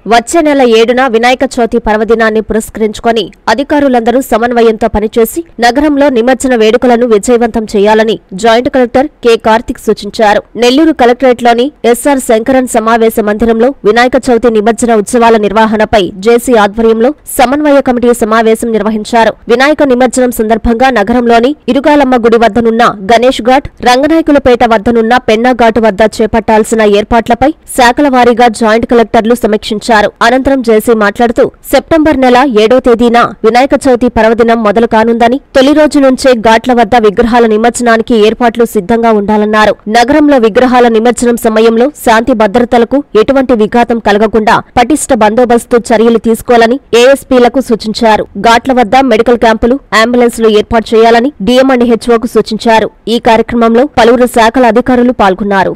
వచ్చే నెల 7న వినాయక చవితి పర్వదినాన్ని పురస్కరించుకొని అధికారులందరూ సమన్వయంతో పనిచేసి నగరంలో నిమజ్జన వేడుకలను విజయవంతం చేయాలని జాయింట్ కలెక్టర్ కె కార్తిక్ సూచించారు. నెల్లూరు కలెక్టరేట్లోని ఎస్ఆర్ శంకరన్ సమావేశ మందిరంలో వినాయక చవితి నిమజ్జన ఉత్సవాల నిర్వహణపై జేసీ ఆధ్వర్యంలో సమన్వయ కమిటీ సమావేశం నిర్వహించారు. వినాయక నిమజ్జనం సందర్భంగా నగరంలోని ఇరుగాలమ్మ గుడి వద్దనున్న గణేష్ ఘాట్, రంగనాయకులపేట వద్దనున్న పెన్నా ఘాటు వద్ద చేపట్టాల్సిన ఏర్పాట్లపై శాఖల వారీగా జాయింట్ కలెక్టర్లు సమీక్షించారు. అనంతరం జేసీ మాట్లాడుతూ సెప్టెంబర్ నెల 7వ తేదీన వినాయక చవితి పర్వదినం మొదలు కానుందని, తొలి రోజు నుంచే ఘాట్ల వద్ద విగ్రహాల నిమజ్జనానికి ఏర్పాట్లు సిద్ధంగా ఉండాలన్నారు. నగరంలో విగ్రహాల నిమజ్జనం సమయంలో శాంతి భద్రతలకు ఎటువంటి విఘాతం కలగకుండా పటిష్ట బందోబస్తు చర్యలు తీసుకోవాలని ఏఎస్పీలకు సూచించారు. ఘాట్ల వద్ద మెడికల్ క్యాంపులు, అంబులెన్స్లు ఏర్పాటు చేయాలని డీఎం అండ్ హెచ్ఓకు సూచించారు. ఈ కార్యక్రమంలో పలువురు శాఖల అధికారులు పాల్గొన్నారు.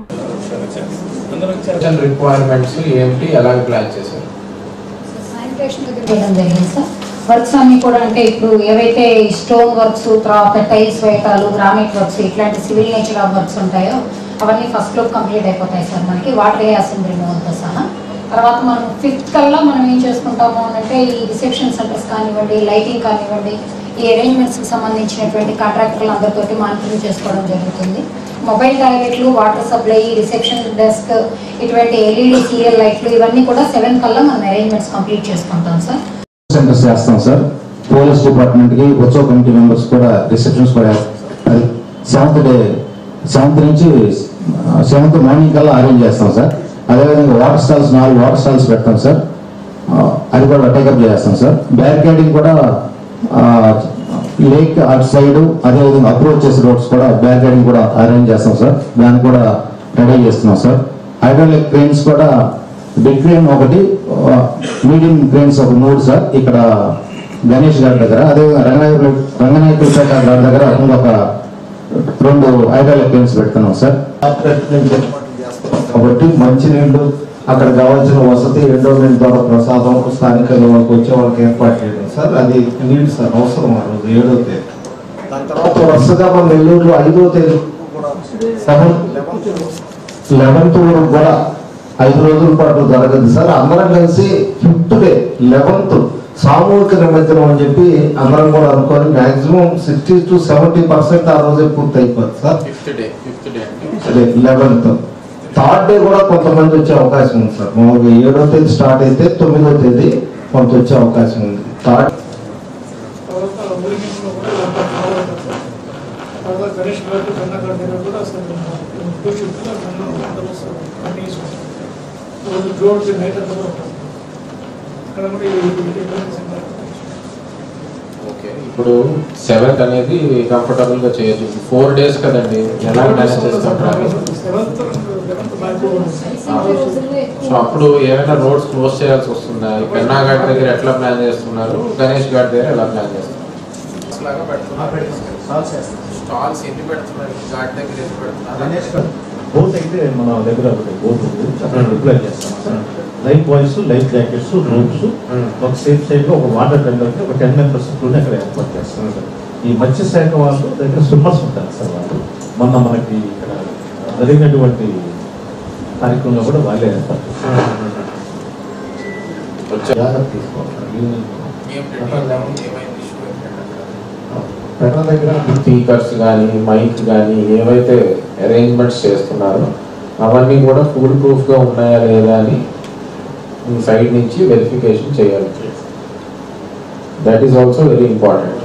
వర్క్స్ అన్ని కూడా అంటే ఇప్పుడు ఏవైతే స్టోన్ వర్క్స్, తర్వాత టైల్స్ వేయటాలు, గ్రానైట్ వర్క్స్, ఇట్లాంటి సివిల్ నేచర్ ఆఫ్ వర్క్స్ ఉంటాయో అవన్నీ ఫస్ట్ లో కంప్లీట్ అయిపోతాయి సార్. మనకి వాటర్ అసెంబ్లీ రిమూవల్తో సహా. తర్వాత మనం 5th కల్లా మనం ఏం చేసుకుంటాము అంటే ఈ రిసెప్షన్ సెంటర్స్ కానివ్వండి, లైటింగ్ కానివ్వండి, ఈ అరేంజ్మెంట్స్కి సంబంధించినటువంటి కాంట్రాక్టర్లు అందరితోటి మానిటరింగ్ చేసుకోవడం జరుగుతుంది. మొబైల్ టాయిలెట్లు, వాటర్ సప్లై, రిసెప్షన్ డెస్క్, ఇటువంటి ఎల్ఈడి సీరియల్ లైట్లు ఇవన్నీ కూడా 7 కల్లా మనం అరేంజ్మెంట్స్ కంప్లీట్ చేసుకుంటాం సార్. సెంటర్స్ చేస్తాం సార్. పోలీస్ డిపార్ట్మెంట్ కి ఉత్సవ కమిటీ మెంబర్స్ కూడా రిసెప్షన్స్ కూడా 7th నుంచి 7th మార్నింగ్ కల్లా అరేంజ్ చేస్తాం సార్. అదేవిధంగా వాటర్ స్టాల్స్ 4 వాటర్ స్టాల్స్ పెడతాం సార్. అది కూడా టేకప్ చేస్తాం సార్. బ్యారికేడింగ్ కూడా లేక్ అటు సైడ్, అదేవిధంగా అప్రోచ్ చేసే రోడ్స్ కూడా బ్యారికేడింగ్ కూడా అరేంజ్ చేస్తాం సార్. దాన్ని కూడా రెడీ చేస్తున్నాం సార్. హైడ్రాలిక్ క్రెయిన్స్ కూడా బిగ్ క్రెయిన్ ఒకటి, మీడియం క్రెయిన్స్ ఒక 3 సార్. ఇక్కడ గణేష్ గారి దగ్గర, అదేవిధంగా రంగనాయకులపేట గారి దగ్గర ఒక 2 హైడ్రాలిక్ క్రెయిన్స్ పెడుతున్నాం సార్. కాబట్టి మంచినీళ్ళు, అక్కడ కావాల్సిన వసతి, ఎండోమెంట్ ద్వారా ప్రసాదం స్థానికంగా వాళ్ళకి వచ్చే వాళ్ళకి ఏర్పాటు చేయడం సార్. అది నీడ్ సార్, అవసరం. ఆ రోజు 7వ తేదీ. దాని తర్వాత వరుసగా మన నెల్లూరులో 5వ తేదీ 11th వరకు కూడా 5 రోజుల పాటు జరగదు సార్. అందరం కలిసి 5th డే 11th సామూహిక నిమజ్జనం అని చెప్పి అందరం కూడా అనుకోని మాక్సిమం 60 to 70% ఆ రోజే పూర్తి అయిపోతుంది సార్. 11th 3rd డే కూడా కొంతమంది వచ్చే అవకాశం ఉంది సార్. మామూలుగా 7వ తేదీ స్టార్ట్ అయితే 9వ తేదీ కొంత వచ్చే అవకాశం ఉంది. 3rd ఇప్పుడు 7th అనేది కంఫర్టబుల్ గా చేయొచ్చు. 4 days కదండి, ఎలా మేనేజ్ చేస్తాం? సో అప్పుడు ఏమైనా రోడ్స్ క్లోజ్ చేయాల్సి వస్తుందా? పెన్నా ఘాట్ దగ్గర ఎట్లా ప్లాన్ చేస్తున్నారు? గణేష్ ఘాట్ దగ్గర ఎలా ప్లాన్ చేస్తున్నారు? స్టాల్స్ ఎన్ని పెడుతున్నారు? ఘాట్ దగ్గర ఎన్ని పెడుతున్నారు? బోత్ అయితే మన దగ్గర బోత్ రిప్లై చేస్తాం. Life buoys, life jackets, rooms, ఒక సేఫ్ సైడ్ లో ఒక వాటర్ టెండర్ ఒక 10 members అక్కడ ఏర్పాటు చేస్తాం సార్. ఈ మత్స్య శాఖ వాళ్ళు దగ్గర స్విమ్మర్స్ ఉంటారు సార్. వాళ్ళు మొన్న మనకి ఇక్కడ జరిగినటువంటి కార్యక్రమంలో కూడా వాళ్ళే ఏర్పాటు చేస్తారు. స్పీకర్స్ కానీ, మైక్ కానీ ఏవైతే అరేంజ్మెంట్స్ చేస్తున్నారో అవన్నీ కూడా ఫుల్ ప్రూఫ్ గా ఉన్నాయా లేదా అని మీ సైడ్ నుంచి వెరిఫికేషన్ చేయాలి. That is also very important.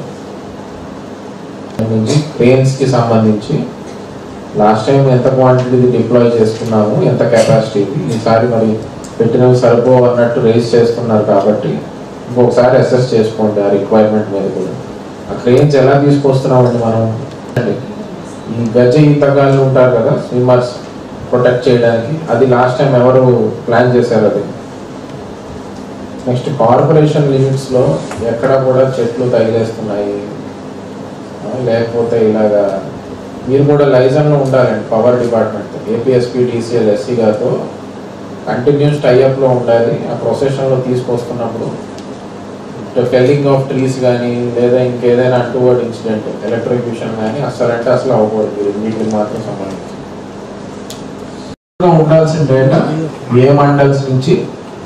Cranes కి సంబంధించి లాస్ట్ టైం ఎంత క్వాంటిటీ డిప్లాయ్ చేసుకున్నాము, ఎంత కెపాసిటీ, ఈసారి మరి పెట్టినవి సరిపో అన్నట్టు రేస్ చేస్తున్నారు కాబట్టి ఇంకొకసారి అసెస్ చేసుకోండి ఆ రిక్వైర్మెంట్ మీద కూడా. ఆ క్రెయిన్స్ ఎలా తీసుకొస్తున్నామండి మనం? ఈ గజ ఈతగాళ్ళు ఉంటారు కదా, స్విమ్మర్స్ ప్రొటెక్ట్ చేయడానికి, అది లాస్ట్ టైం ఎవరు ప్లాన్ చేశారు? అది నెక్స్ట్ కార్పొరేషన్ లిమిట్స్లో ఎక్కడ కూడా చెట్లు తగిలేస్తున్నాయి, లేకపోతే ఇలాగా మీరు కూడా లైజన్లో ఉండాలండి. Power department APSP DCL SE గారితో కంటిన్యూస్ టైఅప్లో ఉండాలి. ఆ ప్రొసెషన్లో తీసుకొస్తున్నప్పుడు ఫెల్లింగ్ ఆఫ్ ట్రీస్ కానీ లేదా ఇంకేదైనా అంటువర్డ్ ఇన్సిడెంట్, ఎలక్ట్రిక్యూషన్ కానీ అసలు అవ్వకూడదు. వీటికి మాత్రం సంబంధించి ఉండాల్సిన డేటా ఏ మండల్స్ నుంచి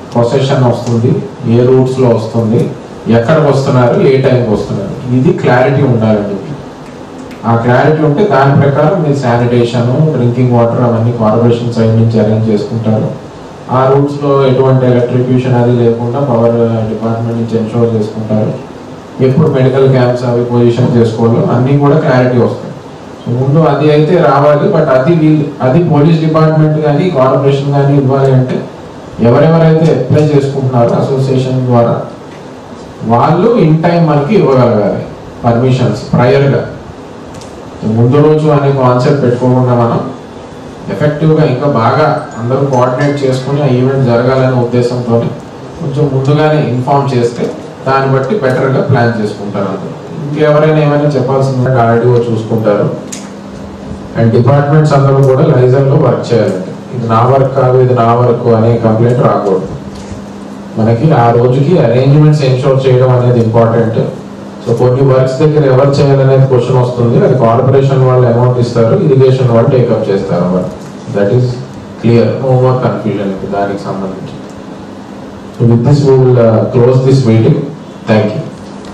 ప్రొసెషన్ వస్తుంది, ఏ రూట్స్లో వస్తుంది, ఎక్కడికి వస్తున్నారు, ఏ టైంకి వస్తున్నారు, ఇది క్లారిటీ ఉండాలండి. ఆ క్లారిటీ ఉంటే దాని ప్రకారం మీరు శానిటేషన్, డ్రింకింగ్ వాటర్ అవన్నీ కార్పొరేషన్ సైడ్ నుంచి అరేంజ్ చేసుకుంటారు. ఆ రూట్స్లో ఎటువంటి ఎలక్ట్రిక్యూషన్ అది లేకుండా పవర్ డిపార్ట్మెంట్ నుంచి ఎన్షోర్ చేసుకుంటారు. ఎప్పుడు మెడికల్ క్యాంప్స్ అవి పొజిషన్ చేసుకోవాలో అన్నీ కూడా క్లారిటీ వస్తాయి. సో ముందు అది అయితే రావాలి. బట్ అది పోలీస్ డిపార్ట్మెంట్ కానీ కార్పొరేషన్ కానీ ఇవ్వాలి అంటే ఎవరెవరైతే అప్లై చేసుకుంటున్నారో అసోసియేషన్ ద్వారా వాళ్ళు ఇన్ టైం మనకి ఇవ్వగలగాలి పర్మిషన్స్ ప్రయర్గా. ముందు రోజు అనే కాన్సెప్ట్ పెట్టుకోకుండా మనం ఎఫెక్టివ్గా ఇంకా బాగా అందరూ కోఆర్డినేట్ చేసుకుని ఆ ఈవెంట్ జరగాలనే ఉద్దేశంతో కొంచెం ముందుగానే ఇన్ఫార్మ్ చేస్తే దాన్ని బట్టి బెటర్గా ప్లాన్ చేసుకుంటారు అందరూ. ఇంకెవరైనా ఏమైనా చెప్పాల్సిందంటే ఆర్డీఓ చూసుకుంటారు. అండ్ డిపార్ట్మెంట్స్ అందరూ కూడా లైజర్లో వర్క్ చేయాలంటే ఇది నా వర్క్ కాదు, ఇది నా వర్క్ అనే కంప్లైంట్ రాకూడదు. మనకి ఆ రోజుకి అరేంజ్మెంట్స్ ఎన్షోర్ చేయడం అనేది ఇంపార్టెంట్. సో కొన్ని వర్క్స్ దగ్గర ఎవరు చేయాలనేది క్వశ్చన్ వస్తుంది. అది కార్పొరేషన్ వాళ్ళు అమౌంట్ ఇస్తారు, ఇరిగేషన్ వాళ్ళు టేకప్ చేస్తారు. Work that is clear, no more confusion దానికి సంబంధించి. So with this we will close this meeting. Thank you.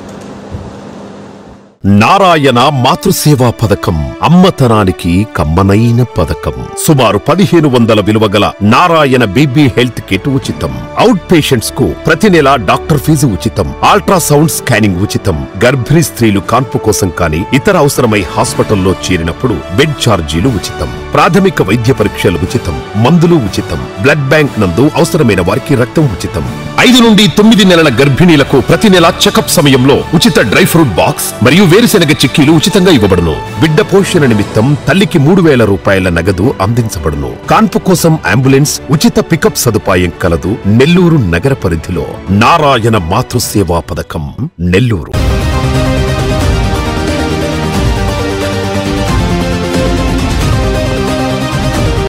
Narayana Matruseva పథకం అమ్మతనానికి కమ్మనైన పథకం. సుమారు 1500 విలువ గల నారాయణ బీబీ హెల్త్ కిట్ ఉచితం. అవుట్ పేషెంట్స్ కు ప్రతి నెల డాక్టర్ ఫీజు ఉచితం. అల్ట్రాసౌండ్ స్కానింగ్ ఉచితం. గర్భిణీ స్త్రీలు కాన్పు కోసం కానీ ఇతర అవసరమై హాస్పిటల్లో చేరినప్పుడు బెడ్ ఛార్జీలు ఉచితం. ప్రాథమిక వైద్య పరీక్షలు ఉచితం. మందులు ఉచితం. బ్లడ్ బ్యాంక్ నందు అవసరమైన వారికి రక్తం ఉచితం. 5 నుండి 9 నెలల గర్భిణీలకు ప్రతి నెల చెకప్ సమయంలో ఉచిత డ్రై ఫ్రూట్ బాక్స్ మరియు వేరుశెనగ చిక్కీలు ఉచితంగా ఇవ్వబడును. బిడ్డ పోషణ నిమిత్తం తల్లికి 3000 రూపాయల నగదు అందించబడును. కాన్పు కోసం అంబులెన్స్ ఉచిత పికప్ సదుపాయం కలదు. నెల్లూరు నగర పరిధిలో నారాయణ మాతృసేవా పథకం, నెల్లూరు.